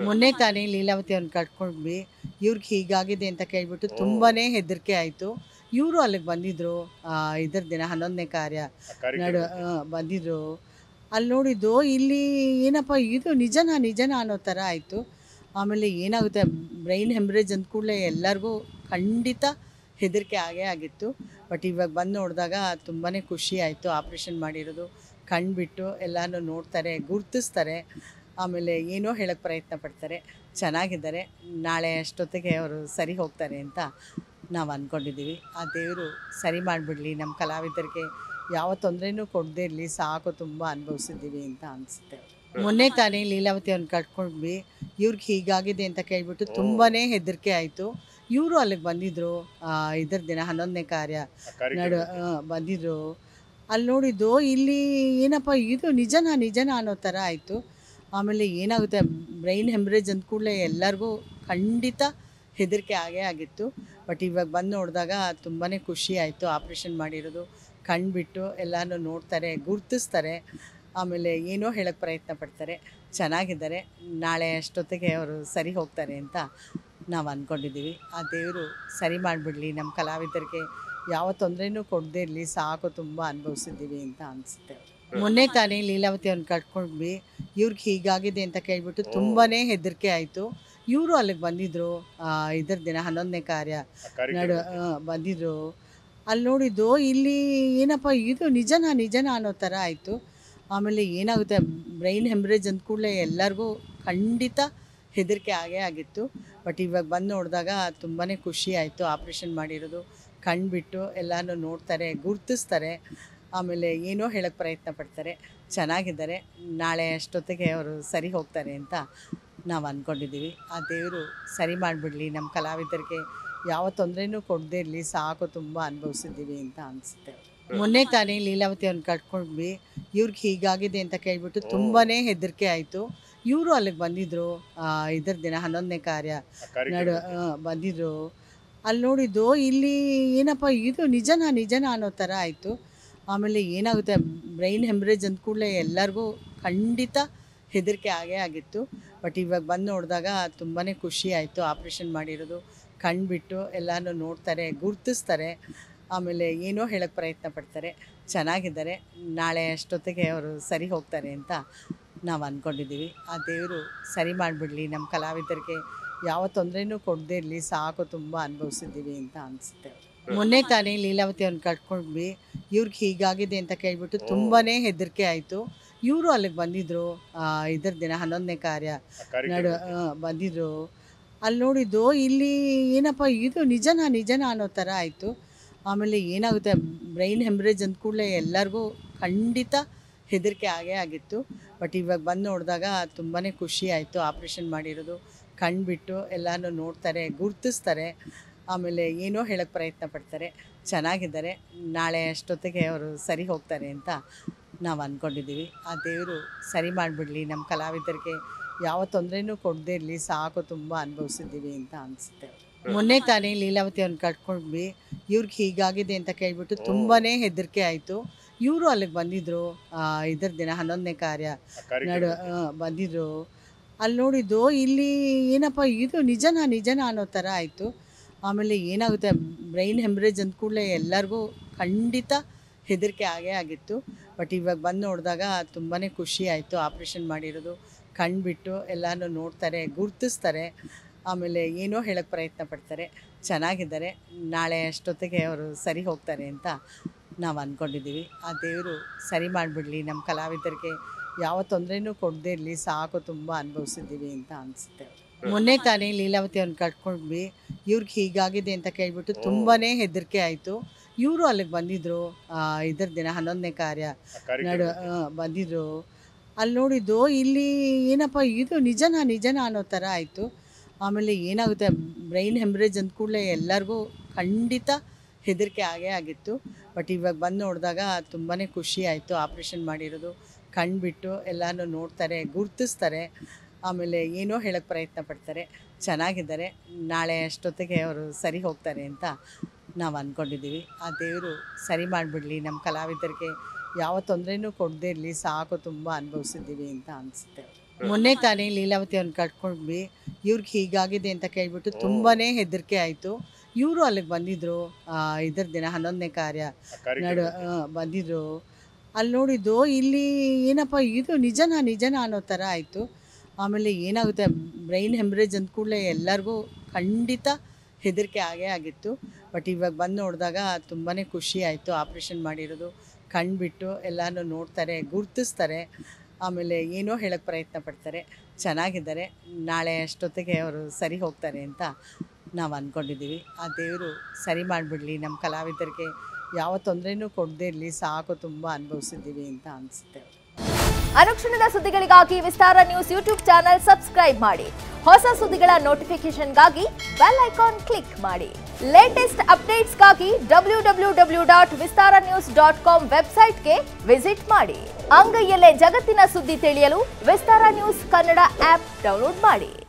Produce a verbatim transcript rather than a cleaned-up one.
ಮೊನ್ನೆ ತಾನೇ ಲೀಲಾವತಿ ಅವ್ರನ್ನ ಕಳ್ಕೊಂಡ್ವಿ. ಇವ್ರಿಗೆ ಹೀಗಾಗಿದೆ ಅಂತ ಕೇಳ್ಬಿಟ್ಟು ತುಂಬಾ ಓಹ್! ಹೆದರಿಕೆ ಆಯಿತು. ಇವರು ಅಲ್ಲಿಗೆ ಬಂದಿದ್ದರು. ಇದ್ರ ದಿನ ಹನ್ನೊಂದನೇ ಕಾರ್ಯ ಆ ನಡು ಕಾರ್ಯಕ್ರಮಕ್ಕೆ. ಆ, ಬಂದಿದ್ದರು. ಅಲ್ಲಿ ನೋಡಿದ್ದು ಇಲ್ಲಿ ಏನಪ್ಪ ಇದು ನಿಜನಾ ನಿಜನಾ ಅನ್ನೋ ಥರ ಆಯಿತು. ಆಮೇಲೆ ಏನಾಗುತ್ತೆ ಬ್ರೈನ್ ಹೆಮ್ರೇಜ್ ಅಂದ ಕೂಡಲೇ ಎಲ್ಲರಿಗೂ ಖಂಡಿತ ಹೆದರಿಕೆ ಆಗೇ ಆಗಿತ್ತು. ಬಟ್ ಇವಾಗ ಬಂದು ನೋಡಿದಾಗ ತುಂಬಾ ಖುಷಿ ಆಯಿತು. ಆಪ್ರೇಷನ್ ಮಾಡಿರೋದು ಕಣ್ಬಿಟ್ಟು ಎಲ್ಲನೂ ನೋಡ್ತಾರೆ, ಗುರ್ತಿಸ್ತಾರೆ. ಆಮೇಲೆ ಏನೋ ಹೇಳೋಕ್ಕೆ ಪ್ರಯತ್ನ ಪಡ್ತಾರೆ. ಚೆನ್ನಾಗಿದ್ದಾರೆ. ನಾಳೆ ಅಷ್ಟೊತ್ತಿಗೆ ಅವರು ಸರಿ ಹೋಗ್ತಾರೆ ಅಂತ ನಾವು ಅಂದ್ಕೊಂಡಿದ್ದೀವಿ. ಆ ದೇವರು ಸರಿ ಮಾಡಿಬಿಡಲಿ, ನಮ್ಮ ಕಲಾವಿದರಿಗೆ ಯಾವ ತೊಂದರೆನೂ ಕೊಡದೇ ಇರಲಿ, ಸಾಕು ತುಂಬ ಅನುಭವಿಸಿದ್ದೀವಿ ಅಂತ ಅನಿಸುತ್ತೆ. ಮೊನ್ನೆ ತಾನೇ ಲೀಲಾವತಿ ಅವ್ರನ್ನ ಕಳ್ಕೊಂಡ್ವಿ. ಇವ್ರಿಗೆ ಹೀಗಾಗಿದೆ ಅಂತ ಕೇಳ್ಬಿಟ್ಟು ತುಂಬಾ ಓಹ್! ಹೆದರಿಕೆ ಆಯಿತು. ಇವರು ಅಲ್ಲಿಗೆ ಬಂದಿದ್ದರು. ಇದ್ರ ದಿನ ಹನ್ನೊಂದನೇ ಕಾರ್ಯ ಆ ನಡು ಕಾರ್ಯಕ್ರಮಕ್ಕೆ. ಆ, ಬಂದಿದ್ದರು. ಅಲ್ಲಿ ನೋಡಿದ್ದು ಇಲ್ಲಿ ಏನಪ್ಪ ಇದು ನಿಜನಾ ನಿಜನಾ ಅನ್ನೋ ಥರ ಆಯಿತು. ಆಮೇಲೆ ಏನಾಗುತ್ತೆ ಬ್ರೈನ್ ಹೆಮ್ರೇಜ್ ಅಂದ ಕೂಡಲೇ ಎಲ್ಲರಿಗೂ ಖಂಡಿತ ಹೆದರಿಕೆ ಆಗೇ ಆಗಿತ್ತು. ಬಟ್ ಇವಾಗ ಬಂದು ನೋಡಿದಾಗ ತುಂಬಾ ಖುಷಿ ಆಯಿತು. ಆಪ್ರೇಷನ್ ಮಾಡಿರೋದು ಕಣ್ಬಿಟ್ಟು ಎಲ್ಲನೂ ನೋಡ್ತಾರೆ, ಗುರ್ತಿಸ್ತಾರೆ. ಆಮೇಲೆ ಏನೋ ಹೇಳೋಕ್ಕೆ ಪ್ರಯತ್ನ ಪಡ್ತಾರೆ. ಚೆನ್ನಾಗಿದ್ದಾರೆ. ನಾಳೆ ಅಷ್ಟೊತ್ತಿಗೆ ಅವರು ಸರಿ ಹೋಗ್ತಾರೆ ಅಂತ ನಾವು ಅಂದ್ಕೊಂಡಿದ್ದೀವಿ. ಆ ದೇವರು ಸರಿ ಮಾಡಿಬಿಡಲಿ, ನಮ್ಮ ಕಲಾವಿದರಿಗೆ ಯಾವ ತೊಂದರೆನೂ ಕೊಡದೇ ಇರಲಿ, ಸಾಕು ತುಂಬ ಅನುಭವಿಸಿದ್ದೀವಿ ಅಂತ ಅನಿಸುತ್ತೆ. ಮೊನ್ನೆ ತಾನೇ ಲೀಲಾವತಿ ಅವ್ರನ್ನ ಕಳ್ಕೊಂಡ್ವಿ. ಇವ್ರಿಗೆ ಹೀಗಾಗಿದೆ ಅಂತ ಕೇಳ್ಬಿಟ್ಟು ತುಂಬಾ ಓಹ್! ಹೆದರಿಕೆ ಆಯಿತು. ಇವರು ಅಲ್ಲಿಗೆ ಬಂದಿದ್ದರು. ಇದ್ರ ದಿನ ಹನ್ನೊಂದನೇ ಕಾರ್ಯ ಆ ನಡು ಕಾರ್ಯಕ್ರಮಕ್ಕೆ. ಆ, ಬಂದಿದ್ದರು. ಅಲ್ಲಿ ನೋಡಿದ್ದು ಇಲ್ಲಿ ಏನಪ್ಪ ಇದು ನಿಜನಾ ನಿಜನಾ ಅನ್ನೋ ಥರ ಆಯಿತು. ಆಮೇಲೆ ಏನಾಗುತ್ತೆ ಬ್ರೈನ್ ಹೆಮ್ರೇಜ್ ಅಂದ ಕೂಡಲೇ ಎಲ್ಲರಿಗೂ ಖಂಡಿತ ಹೆದರಿಕೆ ಆಗೇ ಆಗಿತ್ತು. ಬಟ್ ಇವಾಗ ಬಂದು ನೋಡಿದಾಗ ತುಂಬಾ ಖುಷಿ ಆಯಿತು. ಆಪ್ರೇಷನ್ ಮಾಡಿರೋದು ಕಣ್ಬಿಟ್ಟು ಎಲ್ಲನೂ ನೋಡ್ತಾರೆ, ಗುರ್ತಿಸ್ತಾರೆ. ಆಮೇಲೆ ಏನೋ ಹೇಳೋಕ್ಕೆ ಪ್ರಯತ್ನ ಪಡ್ತಾರೆ. ಚೆನ್ನಾಗಿದ್ದಾರೆ. ನಾಳೆ ಅಷ್ಟೊತ್ತಿಗೆ ಅವರು ಸರಿ ಹೋಗ್ತಾರೆ ಅಂತ ನಾವು ಅಂದ್ಕೊಂಡಿದ್ದೀವಿ. ಆ ದೇವರು ಸರಿ ಮಾಡಿಬಿಡಲಿ, ನಮ್ಮ ಕಲಾವಿದರಿಗೆ ಯಾವ ತೊಂದರೆನೂ ಕೊಡದೇ ಇರಲಿ, ಸಾಕು ತುಂಬ ಅನುಭವಿಸಿದ್ದೀವಿ ಅಂತ ಅನಿಸುತ್ತೆ. ಮೊನ್ನೆ ತಾನೇ ಲೀಲಾವತಿ ಅವ್ರನ್ನ ಕಳ್ಕೊಂಡ್ವಿ. ಇವ್ರಿಗೆ ಹೀಗಾಗಿದೆ ಅಂತ ಕೇಳ್ಬಿಟ್ಟು ತುಂಬಾ ಓಹ್! ಹೆದರಿಕೆ ಆಯಿತು. ಇವರು ಅಲ್ಲಿಗೆ ಬಂದಿದ್ದರು. ಇದ್ರ ದಿನ ಹನ್ನೊಂದನೇ ಕಾರ್ಯ ಆ ನಡು ಕಾರ್ಯಕ್ರಮಕ್ಕೆ. ಆ, ಬಂದಿದ್ದರು. ಅಲ್ಲಿ ನೋಡಿದ್ದು ಇಲ್ಲಿ ಏನಪ್ಪ ಇದು ನಿಜನಾ ನಿಜನಾ ಅನ್ನೋ ಥರ ಆಯಿತು. ಆಮೇಲೆ ಏನಾಗುತ್ತೆ ಬ್ರೈನ್ ಹೆಮ್ರೇಜ್ ಅಂದ ಕೂಡಲೇ ಎಲ್ಲರಿಗೂ ಖಂಡಿತ ಹೆದರಿಕೆ ಆಗೇ ಆಗಿತ್ತು. ಬಟ್ ಇವಾಗ ಬಂದು ನೋಡಿದಾಗ ತುಂಬಾ ಖುಷಿ ಆಯಿತು. ಆಪ್ರೇಷನ್ ಮಾಡಿರೋದು ಕಣ್ಬಿಟ್ಟು ಎಲ್ಲನೂ ನೋಡ್ತಾರೆ, ಗುರ್ತಿಸ್ತಾರೆ. ಆಮೇಲೆ ಏನೋ ಹೇಳೋಕ್ಕೆ ಪ್ರಯತ್ನ ಪಡ್ತಾರೆ. ಚೆನ್ನಾಗಿದ್ದಾರೆ. ನಾಳೆ ಅಷ್ಟೊತ್ತಿಗೆ ಅವರು ಸರಿ ಹೋಗ್ತಾರೆ ಅಂತ ನಾವು ಅಂದ್ಕೊಂಡಿದ್ದೀವಿ. ಆ ದೇವರು ಸರಿ ಮಾಡಿಬಿಡಲಿ, ನಮ್ಮ ಕಲಾವಿದರಿಗೆ ಯಾವ ತೊಂದರೆನೂ ಕೊಡದೇ ಇರಲಿ, ಸಾಕು ತುಂಬ ಅನುಭವಿಸಿದ್ದೀವಿ ಅಂತ ಅನಿಸುತ್ತೆ. ಮೊನ್ನೆ ತಾನೇ ಲೀಲಾವತಿ ಅವ್ರನ್ನ ಕಳ್ಕೊಂಡ್ವಿ. ಇವ್ರಿಗೆ ಹೀಗಾಗಿದೆ ಅಂತ ಕೇಳ್ಬಿಟ್ಟು ತುಂಬಾ ಓಹ್! ಹೆದರಿಕೆ ಆಯಿತು. ಇವರು ಅಲ್ಲಿಗೆ ಬಂದಿದ್ದರು. ಇದ್ರ ದಿನ ಹನ್ನೊಂದನೇ ಕಾರ್ಯ ಆ ನಡು ಕಾರ್ಯಕ್ರಮಕ್ಕೆ. ಆ, ಬಂದಿದ್ದರು. ಅಲ್ಲಿ ನೋಡಿದ್ದು ಇಲ್ಲಿ ಏನಪ್ಪ ಇದು ನಿಜನಾ ನಿಜನಾ ಅನ್ನೋ ಥರ ಆಯಿತು. ಆಮೇಲೆ ಏನಾಗುತ್ತೆ ಬ್ರೈನ್ ಹೆಮ್ರೇಜ್ ಅಂದ ಕೂಡಲೇ ಎಲ್ಲರಿಗೂ ಖಂಡಿತ ಹೆದರಿಕೆ ಆಗೇ ಆಗಿತ್ತು. ಬಟ್ ಇವಾಗ ಬಂದು ನೋಡಿದಾಗ ತುಂಬಾ ಖುಷಿ ಆಯಿತು. ಆಪ್ರೇಷನ್ ಮಾಡಿರೋದು ಕಣ್ಬಿಟ್ಟು ಎಲ್ಲನೂ ನೋಡ್ತಾರೆ, ಗುರ್ತಿಸ್ತಾರೆ. ಆಮೇಲೆ ಏನೋ ಹೇಳೋಕ್ಕೆ ಪ್ರಯತ್ನ ಪಡ್ತಾರೆ. ಚೆನ್ನಾಗಿದ್ದಾರೆ. ನಾಳೆ ಅಷ್ಟೊತ್ತಿಗೆ ಅವರು ಸರಿ ಹೋಗ್ತಾರೆ ಅಂತ ನಾವು ಅಂದ್ಕೊಂಡಿದ್ದೀವಿ. ಆ ದೇವರು ಸರಿ ಮಾಡಿಬಿಡಲಿ, ನಮ್ಮ ಕಲಾವಿದರಿಗೆ ಯಾವ ತೊಂದರೆನೂ ಕೊಡದೇ ಇರಲಿ, ಸಾಕು ತುಂಬ ಅನುಭವಿಸಿದ್ದೀವಿ ಅಂತ ಅನಿಸುತ್ತೆ. ಮೊನ್ನೆ ತಾನೇ ಲೀಲಾವತಿ ಅವ್ರನ್ನ ಕಳ್ಕೊಂಡ್ವಿ. ಇವ್ರಿಗೆ ಹೀಗಾಗಿದೆ ಅಂತ ಕೇಳ್ಬಿಟ್ಟು ತುಂಬಾ ಓಹ್! ಹೆದರಿಕೆ ಆಯಿತು. ಇವರು ಅಲ್ಲಿಗೆ ಬಂದಿದ್ದರು. ಇದ್ರ ದಿನ ಹನ್ನೊಂದನೇ ಕಾರ್ಯ ಆ ನಡು ಕಾರ್ಯಕ್ರಮಕ್ಕೆ. ಆ, ಬಂದಿದ್ದರು. ಅಲ್ಲಿ ನೋಡಿದ್ದು ಇಲ್ಲಿ ಏನಪ್ಪ ಇದು ನಿಜನಾ ನಿಜನಾ ಅನ್ನೋ ಥರ ಆಯಿತು. ಆಮೇಲೆ ಏನಾಗುತ್ತೆ ಬ್ರೈನ್ ಹೆಮ್ರೇಜ್ ಅಂದ ಕೂಡಲೇ ಎಲ್ಲರಿಗೂ ಖಂಡಿತ ಹೆದರಿಕೆ ಆಗೇ ಆಗಿತ್ತು. ಬಟ್ ಇವಾಗ ಬಂದು ನೋಡಿದಾಗ ತುಂಬಾ ಖುಷಿ ಆಯಿತು. ಆಪ್ರೇಷನ್ ಮಾಡಿರೋದು ಕಣ್ಬಿಟ್ಟು ಎಲ್ಲನೂ ನೋಡ್ತಾರೆ, ಗುರ್ತಿಸ್ತಾರೆ. ಆಮೇಲೆ ಏನೋ ಹೇಳೋಕ್ಕೆ ಪ್ರಯತ್ನ ಪಡ್ತಾರೆ. ಚೆನ್ನಾಗಿದ್ದಾರೆ. ನಾಳೆ ಅಷ್ಟೊತ್ತಿಗೆ ಅವರು ಸರಿ ಹೋಗ್ತಾರೆ ಅಂತ ನಾವು ಅಂದ್ಕೊಂಡಿದ್ದೀವಿ. ಆ ದೇವರು ಸರಿ ಮಾಡಿಬಿಡಲಿ, ನಮ್ಮ ಕಲಾವಿದರಿಗೆ ಯಾವ ತೊಂದರೆನೂ ಕೊಡದೇ ಇರಲಿ, ಸಾಕು ತುಂಬ ಅನುಭವಿಸಿದ್ದೀವಿ ಅಂತ ಅನಿಸುತ್ತೆ. ಮೊನ್ನೆ ತಾನೇ ಲೀಲಾವತಿ ಅವ್ರನ್ನ ಕಳ್ಕೊಂಡ್ವಿ. ಇವ್ರಿಗೆ ಹೀಗಾಗಿದೆ ಅಂತ ಕೇಳ್ಬಿಟ್ಟು ತುಂಬಾ ಓಹ್! ಹೆದರಿಕೆ ಆಯಿತು. ಇವರು ಅಲ್ಲಿಗೆ ಬಂದಿದ್ದರು. ಇದ್ರ ದಿನ ಹನ್ನೊಂದನೇ ಕಾರ್ಯ ಆ ನಡು ಕಾರ್ಯಕ್ರಮಕ್ಕೆ. ಆ, ಬಂದಿದ್ದರು. ಅಲ್ಲಿ ನೋಡಿದ್ದು ಇಲ್ಲಿ ಏನಪ್ಪ ಇದು ನಿಜನಾ ನಿಜನಾ ಅನ್ನೋ ಥರ ಆಯಿತು. ಆಮೇಲೆ ಏನಾಗುತ್ತೆ ಬ್ರೈನ್ ಹೆಮ್ರೇಜ್ ಅಂದ ಕೂಡಲೇ ಎಲ್ಲರಿಗೂ ಖಂಡಿತ ಹೆದರಿಕೆ ಆಗೇ ಆಗಿತ್ತು. ಬಟ್ ಇವಾಗ ಬಂದು ನೋಡಿದಾಗ ತುಂಬಾ ಖುಷಿ ಆಯಿತು. ಆಪ್ರೇಷನ್ ಮಾಡಿರೋದು ಕಣ್ಬಿಟ್ಟು ಎಲ್ಲನೂ ನೋಡ್ತಾರೆ, ಗುರ್ತಿಸ್ತಾರೆ. ಆಮೇಲೆ ಏನೋ ಹೇಳೋಕ್ಕೆ ಪ್ರಯತ್ನ ಪಡ್ತಾರೆ. ಚೆನ್ನಾಗಿದ್ದಾರೆ. ನಾಳೆ ಅಷ್ಟೊತ್ತಿಗೆ ಅವರು ಸರಿ ಹೋಗ್ತಾರೆ ಅಂತ ನಾವು ಅಂದ್ಕೊಂಡಿದ್ದೀವಿ. ಆ ದೇವರು ಸರಿ ಮಾಡಿಬಿಡಲಿ, ನಮ್ಮ ಕಲಾವಿದರಿಗೆ ಯಾವ ತೊಂದರೆನೂ ಕೊಡದೇ ಇರಲಿ, ಸಾಕು ತುಂಬ ಅನುಭವಿಸಿದ್ದೀವಿ ಅಂತ ಅನಿಸುತ್ತೆ. ಮೊನ್ನೆ ತಾನೇ ಲೀಲಾವತಿ ಅವ್ರನ್ನ ಕಳ್ಕೊಂಡ್ವಿ. ಇವ್ರಿಗೆ ಹೀಗಾಗಿದೆ ಅಂತ ಕೇಳ್ಬಿಟ್ಟು ತುಂಬಾ ಹೆದರಿಕೆ ಆಯಿತು. ಇವರು ಅಲ್ಲಿಗೆ ಬಂದಿದ್ದರು, ಇದ್ರ ದಿನ ಹನ್ನೊಂದನೇ ಕಾರ್ಯ ನಡು ಬಂದಿದ್ದರು. ಅಲ್ಲಿ ನೋಡಿದ್ದು ಇಲ್ಲಿ ಏನಪ್ಪ ಇದು ನಿಜನಾ ನಿಜನಾ ಅನ್ನೋ ಥರ ಆಯಿತು. ಆಮೇಲೆ ಏನಾಗುತ್ತೆ ಬ್ರೈನ್ ಹೆಮ್ರೇಜ್ ಅಂದ ಕೂಡಲೇ ಎಲ್ಲರಿಗೂ ಖಂಡಿತ ಹೆದರಿಕೆ ಆಗೇ ಆಗಿತ್ತು. ಬಟ್ ಇವಾಗ ಬಂದು ನೋಡಿದಾಗ ತುಂಬಾ ಖುಷಿ ಆಯಿತು. ಆಪ್ರೇಷನ್ ಮಾಡಿರೋದು ಕಣ್ಬಿಟ್ಟು ಎಲ್ಲನೂ ನೋಡ್ತಾರೆ, ಗುರ್ತಿಸ್ತಾರೆ, ಆಮೇಲೆ ಏನೋ ಹೇಳೋಕ್ಕೆ ಪ್ರಯತ್ನ ಪಡ್ತಾರೆ. ಚೆನ್ನಾಗಿದ್ದಾರೆ. ನಾಳೆ ಅಷ್ಟೊತ್ತಿಗೆ ಅವರು ಸರಿ ಹೋಗ್ತಾರೆ ಅಂತ ನಾವು ಅಂದ್ಕೊಂಡಿದ್ದೀವಿ. ಆ ದೇವರು ಸರಿ ಮಾಡಿಬಿಡಲಿ, ನಮ್ಮ ಕಲಾವಿದರಿಗೆ ಯಾವ ತೊಂದರೆನೂ ಕೊಡದೇ ಇರಲಿ, ಸಾಕು, ತುಂಬ ಅನುಭವಿಸಿದ್ದೀವಿ ಅಂತ ಅನಿಸುತ್ತೆ. ಅನುಕ್ಷಣದ ಸುದ್ದಿಗಳಿಗಾಗಿ Vistara news YouTube channel subscribe ಮಾಡಿ. ಹೊಸ ಸುದ್ದಿಗಳ ನೋಟಿಫಿಕೇಶನ್ಗಾಗಿ ಬೆಲ್ ಐಕಾನ್ ಕ್ಲಿಕ್ ಮಾಡಿ. ಲೇಟೆಸ್ಟ್ ಅಪ್ಡೇಟ್ಸ್ಗಾಗಿ W W W dot Vistara news dot com ವೆಬ್ಸೈಟ್ಗೆ ವಿಸಿಟ್ ಮಾಡಿ. ಅಂಗೈಯಲ್ಲೇ ಜಗತ್ತಿನ ಸುದ್ದಿ ತಿಳಿಯಲು Vistara news Kannada app download ಮಾಡಿ.